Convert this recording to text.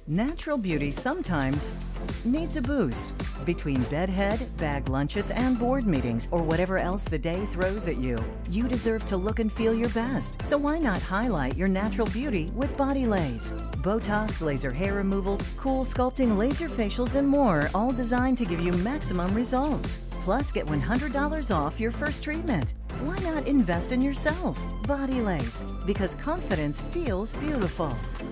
Natural beauty sometimes needs a boost. Between bedhead, bag lunches, and board meetings, or whatever else the day throws at you, you deserve to look and feel your best. So why not highlight your natural beauty with BodyLase? Botox, laser hair removal, cool sculpting, laser facials, and more, all designed to give you maximum results. Plus, get $100 off your first treatment. Why not invest in yourself? BodyLase, because confidence feels beautiful.